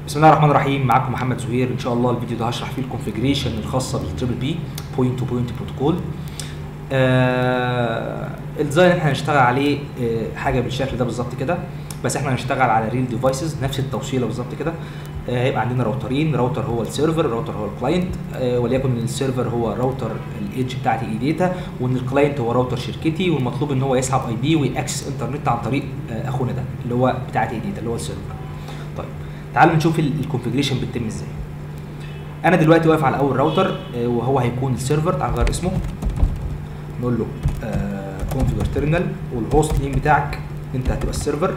بسم الله الرحمن الرحيم. معاكم محمد زهير. ان شاء الله الفيديو ده هشرح فيه الكونفيجريشن الخاصه بالتريبل بي بوينت تو بوينت بروتوكول. الديزاين اللي احنا هنشتغل عليه حاجه بالشكل ده بالظبط كده، بس احنا هنشتغل على ريل ديفايسز نفس التوصيله بالظبط كده. هيبقى عندنا راوترين، راوتر هو السيرفر، راوتر هو الكلاينت، وليكن السيرفر هو راوتر الايدج بتاعتي اي داتا، وان الكلاينت هو راوتر شركتي، والمطلوب ان هو يسحب اي بي ويأكسس انترنت عن طريق اخونا ده اللي هو بتاعتي اي داتا اللي هو السيرفر. طيب تعالوا نشوف الكونفيجريشن بتتم ازاي. انا دلوقتي واقف على اول راوتر وهو هيكون السيرفر. تعال نغير اسمه، نقول له كونفيجر تيرمينال، والهوست نيم بتاعك انت هتبقى السيرفر.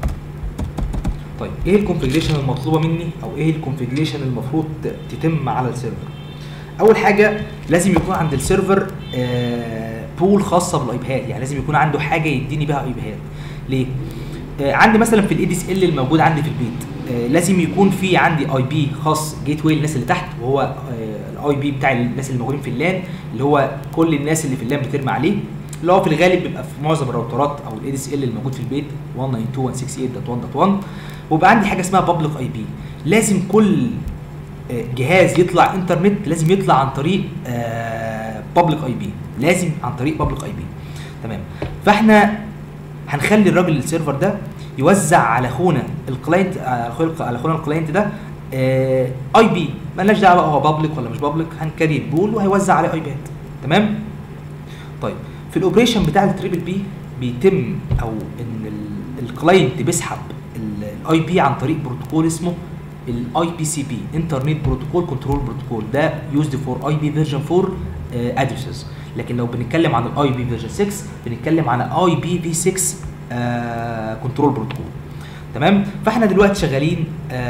طيب ايه الكونفيجريشن المطلوبه مني، او ايه الكونفيجريشن المفروض تتم على السيرفر؟ اول حاجه لازم يكون عند السيرفر بول خاصه بالايبيهات، يعني لازم يكون عنده حاجه يديني بيها ايبيهات. ليه؟ عندي مثلا في الاي دي اس ال الموجود عندي في البيت لازم يكون في عندي اي بي خاص جيت واي للناس اللي تحت، وهو الاي بي بتاع الناس اللي موجودين في اللان، اللي هو كل الناس اللي في اللان بترمي عليه، اللي هو في الغالب بيبقى في معظم الراوترات او الاي دي اس ال الموجود في البيت 192.168.1.1. ويبقى عندي حاجه اسمها بابليك اي بي. لازم كل جهاز يطلع انترنت لازم يطلع عن طريق بابليك اي بي، لازم عن طريق بابليك اي بي. تمام. فاحنا هنخلي الراجل السيرفر ده يوزع على اخونا الكلاينت، على اخونا الكلاينت ده اي بي، مالناش دعوه بقى هو بابليك ولا مش بابليك، هنكريت بول وهيوزع عليه اي بيات. تمام. طيب في الاوبريشن بتاع التريبل بي بيتم او ان الكلاينت بيسحب الاي بي عن طريق بروتوكول اسمه الاي بي سي بي، انترنت بروتوكول كنترول بروتوكول. ده يوزد فور اي بي فيرجن 4 ادرسز. لكن لو بنتكلم عن الاي بي فيرجن 6 بنتكلم عن اي بي في 6 كنترول بروتوكول. تمام. فاحنا دلوقتي شغالين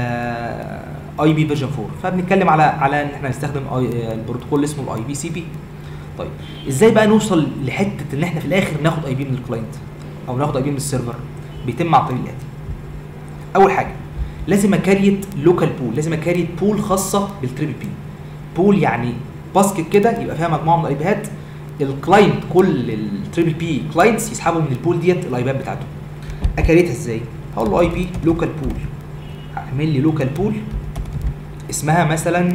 اي بي فيرجن 4، فبنتكلم على ان احنا نستخدم البروتوكول اللي اسمه الاي بي سي بي. طيب ازاي بقى نوصل لحته ان احنا في الاخر ناخد اي بي من الكلاينت او ناخد اي بي من السيرفر؟ بيتم عن طريق الاتي. اول حاجه لازم اكريت لوكال بول، لازم اكريت بول خاصه بالتريبل بي. بول يعني باسكت كده يبقى فيها مجموعه من الايبيهات، الكلاينت كل التريبل بي كلاينتس يسحبوا من البول ديت الايبيهات بتاعتهم. اكريتها ازاي؟ هقول له اي بي لوكال بول، هعمل لي لوكال بول اسمها مثلا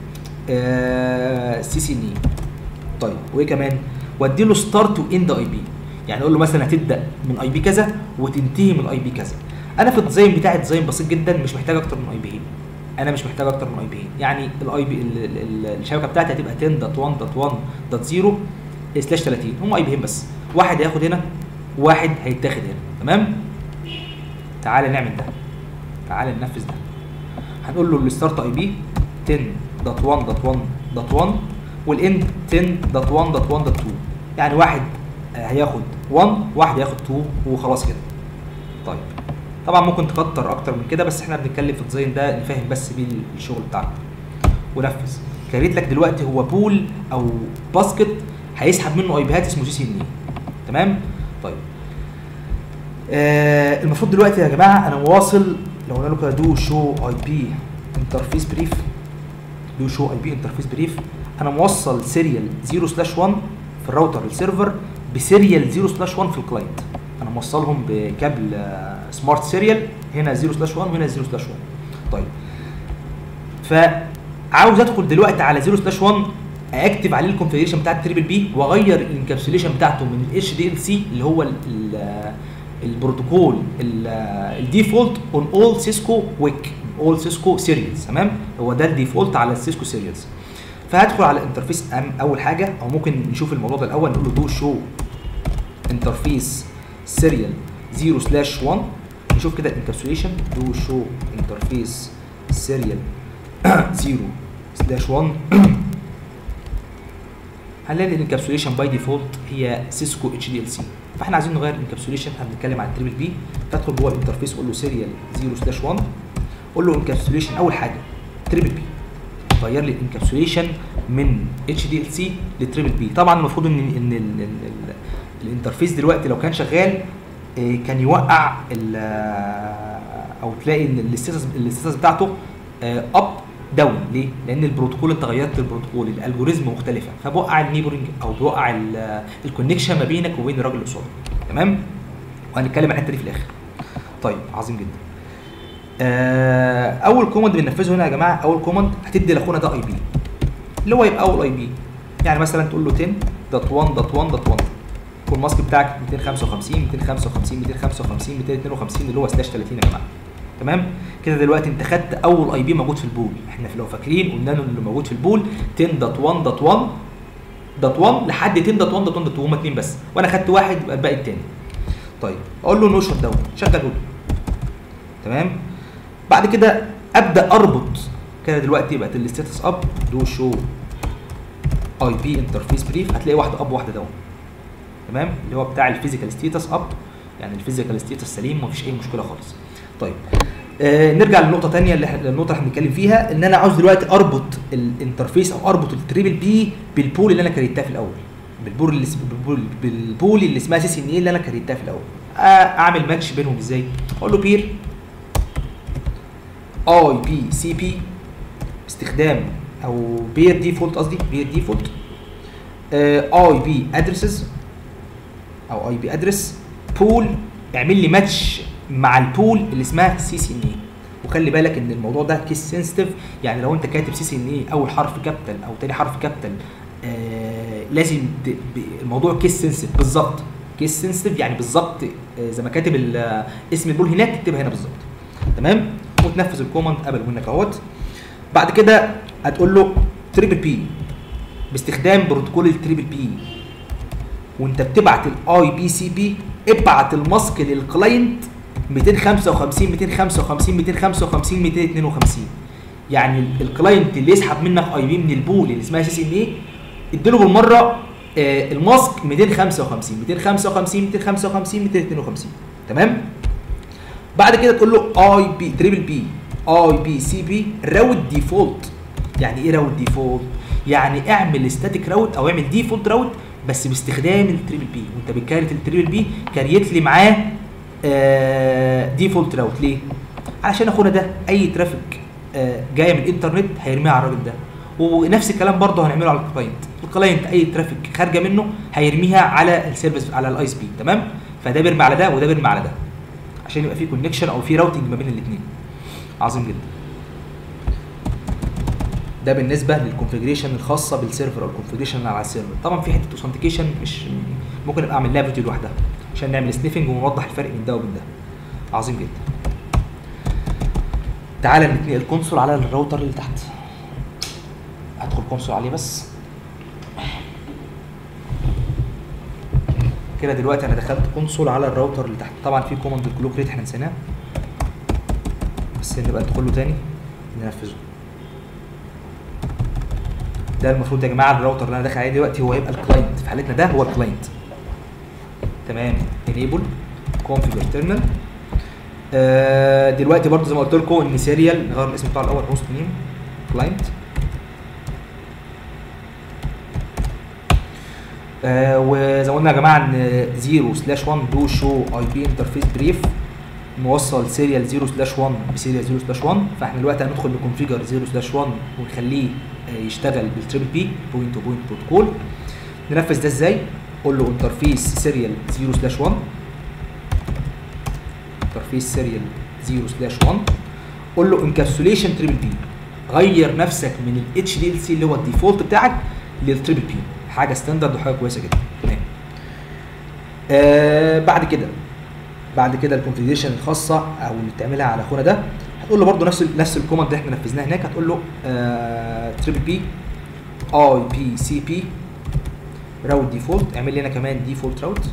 سي سي ني. طيب وايه كمان؟ وادي له ستارت واند اي بي، يعني اقول له مثلا هتبدا من اي بي كذا وتنتهي من اي بي كذا. انا في الديزاين بتاعي ديزاين بسيط جدا، مش محتاج اكتر من اي بي. انا مش محتاج اكتر من اي بي، يعني الاي بي الشبكه بتاعتي هتبقى 10.1.1.0/30. هم اي بيين بس، واحد هياخد هنا وواحد هيتاخد هنا. تمام. تعال نعمل ده، تعال ننفذ ده. هنقول له الستارت اي بي 10.1.1.1 والاند 10.1.1.2، يعني واحد هياخد 1 واحد هياخد 2 وخلاص كده. طيب طبعا ممكن تكتر اكتر من كده، بس احنا بنتكلم في الديزاين ده نفهم بس بيه الشغل بتاعنا. ونفذ. كريت لك دلوقتي هو بول او باسكت هيسحب منه اي بيهات اسمه سي سي ان. تمام. طيب المفروض دلوقتي يا جماعه انا واصل، لو قلنا له كده دو شو اي بي انترفيس بريف، دو شو اي بي انترفيس بريف، انا موصل سيريال 0/1 في الراوتر للسيرفر بسيريال 0/1 في الكلاينت. انا موصلهم بكابل سمارت سيريال، هنا 0/1 وهنا 0/1. طيب فعاوز ادخل دلوقتي على 0/1 اكتب عليه الكونفيجريشن بتاع التريبل بي واغير الانكابسوليشن بتاعته من الاتش دي ال سي اللي هو البروتوكول الديفولت اون اول سيسكو ويك، اول سيسكو سيريالز. تمام. هو ده الديفولت على السيسكو سيريالز. فهدخل على الانترفيس اول حاجه، او ممكن نشوف الموضوع ده الاول. نقول له دو شو انترفيس سيريال 0/1، نشوف كده الانكابسوليشن. دو شو انترفيس سيريال 0/1 هنلاقي الانكابسوليشن باي ديفولت هي سيسكو اتش دي ال سي. فاحنا عايزين نغير الانكابسوليشن، احنا بنتكلم عن التريبل بي. تدخل جوه الانترفيس قول له سيريال 0/1، قول له انكابسوليشن اول حاجه تريبل بي، غير لي الانكابسوليشن من اتش دي ال سي لتريبل بي. طبعا المفروض ان الانترفيس دلوقتي لو كان شغال كان يوقع او تلاقي ان الاستاتس بتاعته اب داون. ليه؟ لان البروتوكول انت غيرت البروتوكول، الالجوريزم مختلفه، فبوقع النيبرنج او بوقع الكونكشن ما بينك وبين الراجل اللي قصادك. تمام. وهنتكلم عن الحته دي في الاخر. طيب عظيم جدا. اول كوماند بننفذه هنا يا جماعه، اول كوماند هتدي لاخونا ده اي بي اللي هو يبقى اول اي بي. يعني مثلا تقول له 10.1.1.1 والماسك بتاعك 255 255 255 252 اللي هو سلاش 30 يا جماعه. تمام كده دلوقتي انت خدت اول اي بي موجود في البول. احنا لو فاكرين قلنا له اللي موجود في البول 10.1.1.1 لحد 10.1.1.2 هما اتنين بس، وانا خدت واحد يبقى الباقي التاني. طيب اقول له نو شوت داون، شغله له. تمام بعد كده ابدا اربط كده دلوقتي بقت الستاتس اب دو شو اي بي انترفيس بريف، هتلاقي واحده اب وواحده داون. تمام اللي هو بتاع الفيزيكال ستيتس اب، يعني الفيزيكال ستيتس سليم مفيش اي مشكله خالص. طيب نرجع للنقطه ثانيه النقطه اللي احنا بنتكلم فيها، ان انا عاوز دلوقتي اربط الانترفيس او اربط التريبل بي بالبول اللي انا كريتها في الاول، بالبول اللي اسمها سي سي ان اي اللي انا كريتها في الاول. اعمل ماتش بينهم ازاي؟ اقول له بير اي بي سي بي باستخدام او بير ديفولت، قصدي بير ديفولت اي بي ادرسز او اي بي ادرس بول، اعمل لي ماتش مع البول اللي اسمها سي سي ان اي. وخلي بالك ان الموضوع ده كيس سنسيتيف، يعني لو انت كاتب سي سي ان اي اول حرف كابيتال او تاني حرف كابيتال لازم الموضوع كيس سنسيتيف بالظبط، كيس سنسيتيف يعني بالظبط زي ما كاتب اسم البول هناك تكتبها هنا بالظبط. تمام وتنفذ الكوماند قبل منك اهوت. بعد كده هتقول له تريبل بي باستخدام بروتوكول التريبل بي، وانت بتبعت الاي بي سي بي ابعت الماسك للكلاينت 255 255 255 252. يعني الكلاينت اللي يسحب منك اي بي من البول اللي اسمها سي سي ان اي اديله بالمره الماسك 255 255 255 252. تمام بعد كده تقول له اي بي تريبل بي اي بي سي بي راوت ديفولت. يعني ايه راوت ديفولت؟ يعني اعمل ستاتيك راوت او اعمل ديفولت راوت بس باستخدام التريبل بي، وانت بتكريت التريبل بي كريت لي معاه ديفولت راوت. ليه؟ علشان اخونا ده اي ترافيك جايه من الانترنت هيرميها على الراجل ده، ونفس الكلام برضه هنعمله على الكلاينت اي ترافيك خارجه منه هيرميها على السيرفيس على الاي اس بي. تمام فده بيرمي على ده وده بيرمي على ده عشان يبقى في كونكشن او في راوتنج ما بين الاثنين. عظيم جدا. ده بالنسبه للكونفيجريشن الخاصه بالسيرفر او الكونفيجريشن اللي على السيرفر. طبعا في حته اوثنتيكيشن مش ممكن ابقى اعمل لها فيديو لوحدها عشان نعمل سنيفنج ونوضح الفرق بين ده وبين ده. عظيم جدا. تعالى نتنقل الكونسول على الراوتر اللي تحت. هدخل كونسول عليه بس كده. دلوقتي انا دخلت كونسول على الراوتر اللي تحت. طبعا في كوماند الكلوك ريت احنا نسيناه بس نبقى ندخل له تاني ننفذه. ده المفروض يا جماعه الراوتر اللي انا داخل عليه دلوقتي هو هيبقى الكلاينت، في حالتنا ده هو الكلاينت. تمام enable configure terminal. دلوقتي برضو زي ما قلت لكم ان سيريال نغير الاسم بتاع الاول هوست نيم كلاينت. وزي ما قلنا يا جماعه ان 0/1 دو شو اي بي انترفيس بريف موصل سيريال 0/1 بسيريال 0/1. فاحنا دلوقتي هندخل نكونفيجر 0/1 ونخليه يشتغل بالتريبل بي بوينت تو بوينت بروتوكول. ننفذ ده ازاي؟ قول له انترفيس سيريال 0/1 انترفيس سيريال 0/1. قول له انكابسوليشن تريبل بي، غير نفسك من الاتش دي ال سي اللي هو الديفولت بتاعك للتريبل بي، حاجه ستاندرد وحاجه كويسه جدا. تمام بعد كده الكونفيجريشن الخاصه او اللي بتعملها على اخونا ده هتقول له برده نفس الكوماند اللي احنا نفذناه هناك. هتقول له تريبل بي اي بي سي بي راوت ديفولت، اعمل لي انا كمان ديفولت راوت.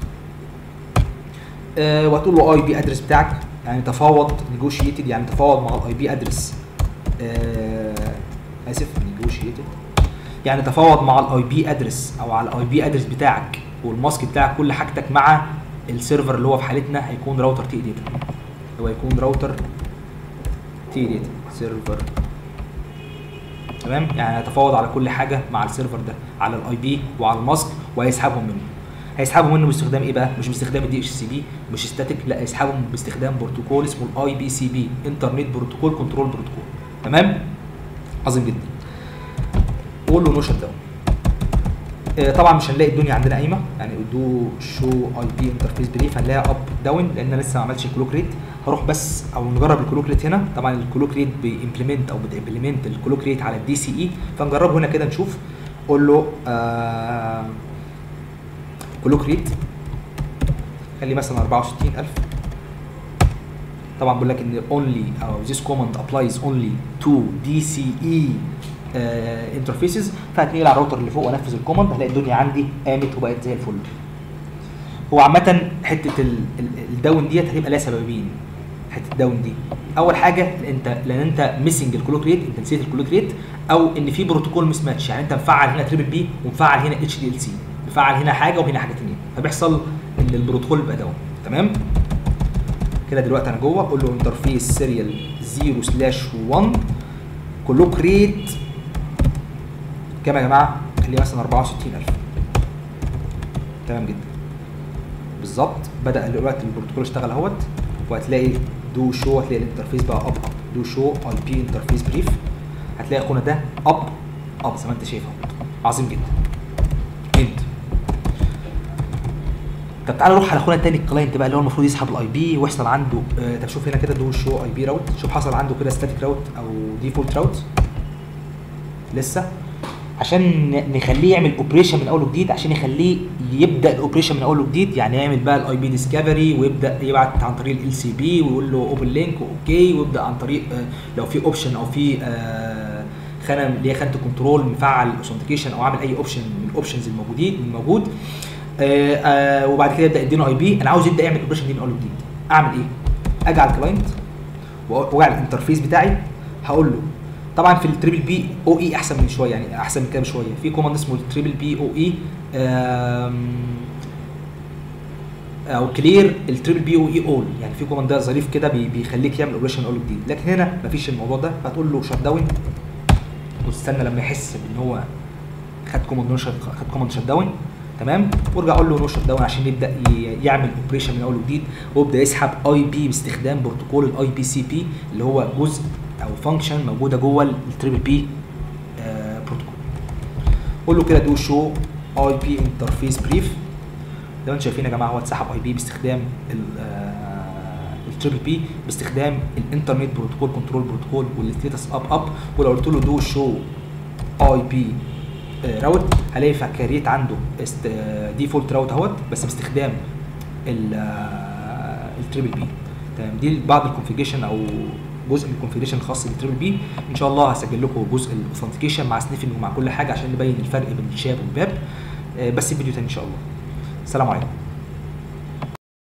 وهتقول له اي بي ادرس بتاعك، يعني تفاوض نيجوشيتد، يعني تفاوض مع الاي بي ادرس نيجوشيتد يعني تفاوض مع الاي بي ادرس او على الاي بي ادرس بتاعك والماسك بتاعك كل حاجتك مع السيرفر اللي هو في حالتنا هيكون راوتر تي داتا، هو هيكون راوتر تي داتا سيرفر. تمام يعني هيتفاوض على كل حاجه مع السيرفر ده، على الاي بي وعلى الماسك، وهيسحبهم منه. هيسحبهم منه باستخدام ايه بقى؟ مش باستخدام الدي اتش سي بي، مش ستاتيك، لا هيسحبهم باستخدام بروتوكول اسمه الاي بي سي بي انترنت بروتوكول كنترول بروتوكول. تمام عظيم جدا. قول له نو شت داون. طبعا مش هنلاقي الدنيا عندنا قايمه، يعني دو شو اي بي انترفيس بريف هنلاقيها اب داون لان لسه ما عملتش كلوك ريت. هروح بس او نجرب الكلو كريت هنا. طبعا الكلو كريت بيمبلمنت او بتمبلمنت الكلو كريت على الدي سي اي، فنجربه هنا كده نشوف. قول له كلو كريت خلي مثلا 64000. طبعا بقول لك ان only او this command applies only to DCE interfaces، فهتنقل على الراوتر اللي فوق وانفذ الكوماند، هلاقي الدنيا عندي قامت وبقت زي الفل. هو عامة حتة الداون ديت هتبقى لها سببين. حتة الداون دي أول حاجة لأن أنت ميسنج الكلوك ريت، أنت نسيت الكلوك ريت، أو إن في بروتوكول مس ماتش، يعني أنت مفعل هنا تريبل بي ومفعل هنا اتش دي ال سي، مفعل هنا حاجة وهنا حاجة ثانية، فبيحصل إن البروتوكول بيبقى داون. تمام؟ كده دلوقتي أنا جوه، أقول له انترفيس سيريال 0/1 كلوك ريت كام يا جماعة؟ خليه مثلا 64000. تمام جدا. بالظبط بدأ دلوقتي البروتوكول اشتغل اهوت، وهتلاقي دو شو، هتلاقي الانترفيس بقى اب دو شو اي بي انترفيس بريف، هتلاقي اخونا ده اب زي ما انت شايف اهو. عظيم جدا. انت طب تعالى نروح على اخونا التاني الكلاينت بقى اللي هو المفروض يسحب الاي بي ويحصل عنده طب شوف هنا كده دو شو اي بي راوت، شوف حصل عنده كده ستاتيك راوت او ديفولت راوت لسه، عشان نخليه يعمل اوبريشن من اول وجديد، عشان يخليه يبدا الاوبريشن من اول وجديد، يعني يعمل بقى الاي بي ديسكفري ويبدا يبعت عن طريق ال سي بي ويقول له اوبن لينك اوكي، ويبدا عن طريق لو في اوبشن او في خانه اللي هي خانه الكنترول مفعل الاوثنتيكيشن او عامل اي اوبشن من الاوبشنز الموجود، وبعد كده يبدا يدينا اي بي. انا عاوز يبدا يعمل الاوبريشن دي من اول وجديد. اعمل ايه؟ اجي على الكلاينت واجي على الانترفيس بتاعي، هقول له طبعا في التريبل بي او اي احسن من شويه، يعني احسن من كده بشويه، في كوماند اسمه التريبل بي او اي او كلير التريبل بي او اي اول، يعني في كوماند ده ظريف كده بيخليك يعمل اوبريشن اول جديد، لكن هنا مفيش الموضوع ده، فهتقول له شت داون وتستنى لما يحس ان هو خد كوماند شت داون. تمام، وارجع اقول له نو شت داون عشان يبدا يعمل اوبريشن من اول وجديد، ويبدا يسحب اي بي باستخدام بروتوكول الاي بي سي بي اللي هو جزء او فانكشن موجوده جوه التريبل بي بروتوكول. قول له كده دو شو اي بي انترفيس بريف. زي ما انتم شايفين يا جماعه هو اتسحب اي بي باستخدام التريبل بي باستخدام الانترنت بروتوكول كنترول بروتوكول والستيتس اب، ولو قلت له دو شو اي بي راوت هلاقي كريت عنده ديفولت راوت اهوت بس باستخدام التريبل بي. تمام، دي بعض الكونفيجريشن او جزء من الكونفيجريشن الخاص بالتريبل بي. ان شاء الله هسجل لكم جزء الاوثنتيكيشن مع سنيفنج ومع كل حاجه عشان نبين الفرق بين الشاب والباب، بس الفيديو تاني ان شاء الله. السلام عليكم.